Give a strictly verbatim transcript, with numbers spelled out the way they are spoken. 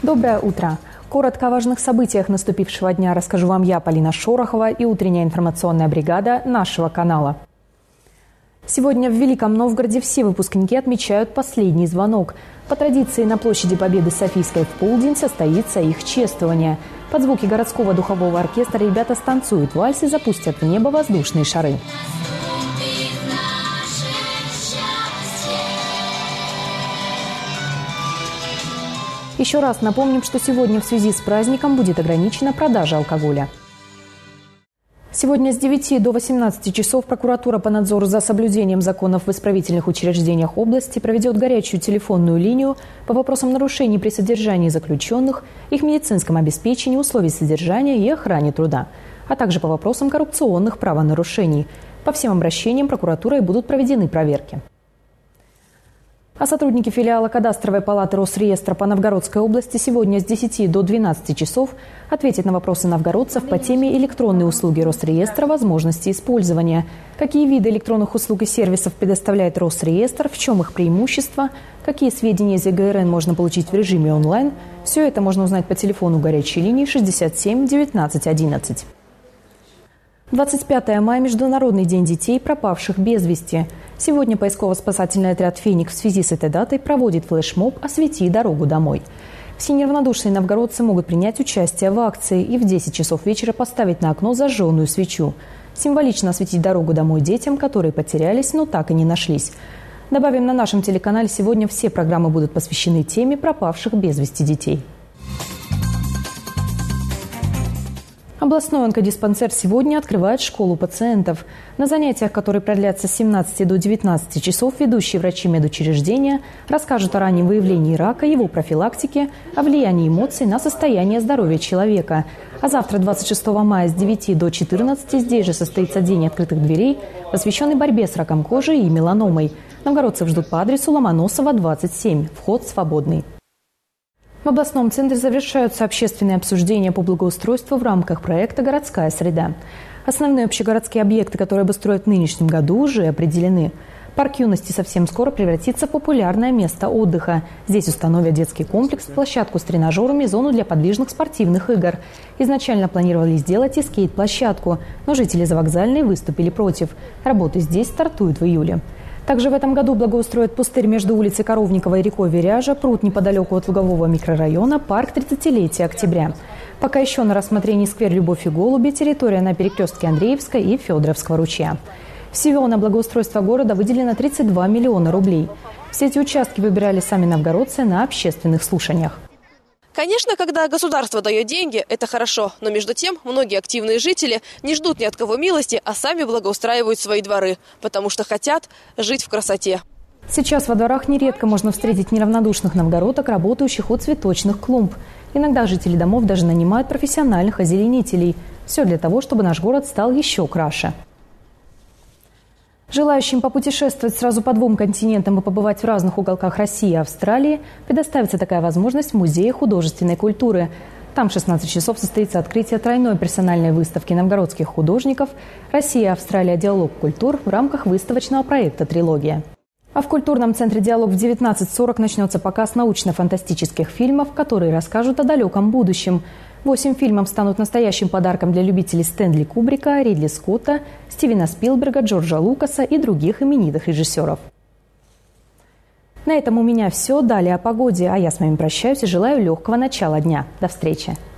Доброе утро! Коротко о важных событиях наступившего дня расскажу вам я, Полина Шорохова, и утренняя информационная бригада нашего канала. Сегодня в Великом Новгороде все выпускники отмечают последний звонок. По традиции на площади Победы Софийской в полдень состоится их чествование. Под звуки городского духового оркестра ребята станцуют вальс и запустят в небо воздушные шары. Еще раз напомним, что сегодня в связи с праздником будет ограничена продажа алкоголя. Сегодня с девяти до восемнадцати часов прокуратура по надзору за соблюдением законов в исправительных учреждениях области проведет горячую телефонную линию по вопросам нарушений при содержании заключенных, их медицинском обеспечении, условий содержания и охране труда, а также по вопросам коррупционных правонарушений. По всем обращениям прокуратурой будут проведены проверки. А сотрудники филиала Кадастровой палаты Росреестра по Новгородской области сегодня с десяти до двенадцати часов ответят на вопросы новгородцев по теме электронные услуги Росреестра, возможности использования, какие виды электронных услуг и сервисов предоставляет Росреестр, в чем их преимущества, какие сведения из ЕГРН можно получить в режиме онлайн. Все это можно узнать по телефону горячей линии шестьдесят семь девятнадцать одиннадцать. двадцать пятое мая – Международный день детей, пропавших без вести. Сегодня поисково-спасательный отряд «Феникс» в связи с этой датой проводит флешмоб «Освети дорогу домой». Все неравнодушные новгородцы могут принять участие в акции и в десять часов вечера поставить на окно зажженную свечу. Символично осветить дорогу домой детям, которые потерялись, но так и не нашлись. Добавим, на нашем телеканале сегодня все программы будут посвящены теме пропавших без вести детей. Областной онкодиспансер сегодня открывает школу пациентов. На занятиях, которые продлятся с семнадцати до девятнадцати часов, ведущие врачи медучреждения расскажут о раннем выявлении рака, его профилактике, о влиянии эмоций на состояние здоровья человека. А завтра, двадцать шестого мая, с девяти до четырнадцати здесь же состоится День открытых дверей, посвященный борьбе с раком кожи и меланомой. Новгородцев ждут по адресу Ломоносова, двадцать семь. Вход свободный. В областном центре завершаются общественные обсуждения по благоустройству в рамках проекта «Городская среда». Основные общегородские объекты, которые обустроят в нынешнем году, уже определены. Парк юности совсем скоро превратится в популярное место отдыха. Здесь установят детский комплекс, площадку с тренажерами, зону для подвижных спортивных игр. Изначально планировали сделать и скейт-площадку, но жители Завокзальной выступили против. Работы здесь стартуют в июле. Также в этом году благоустроят пустырь между улицей Коровникова и рекой Веряжа, пруд неподалеку от Лугового микрорайона, парк тридцатилетия октября. Пока еще на рассмотрении сквер «Любовь и голуби», территория на перекрестке Андреевской и Федоровского ручья. Всего на благоустройство города выделено тридцать два миллиона рублей. Все эти участки выбирали сами новгородцы на общественных слушаниях. Конечно, когда государство дает деньги, это хорошо. Но между тем, многие активные жители не ждут ни от кого милости, а сами благоустраивают свои дворы, потому что хотят жить в красоте. Сейчас во дворах нередко можно встретить неравнодушных новгородок, работающих у цветочных клумб. Иногда жители домов даже нанимают профессиональных озеленителей. Все для того, чтобы наш город стал еще краше. Желающим попутешествовать сразу по двум континентам и побывать в разных уголках России и Австралии предоставится такая возможность в Музее художественной культуры. Там в шестнадцать часов состоится открытие тройной персональной выставки новгородских художников «Россия и Австралия. Диалог культур» в рамках выставочного проекта «Трилогия». А в культурном центре «Диалог» в девятнадцать сорок начнется показ научно-фантастических фильмов, которые расскажут о далеком будущем. Восемь фильмов станут настоящим подарком для любителей Стэнли Кубрика, Ридли Скотта, Стивена Спилберга, Джорджа Лукаса и других именитых режиссеров. На этом у меня все. Далее о погоде. А я с вами прощаюсь и желаю легкого начала дня. До встречи.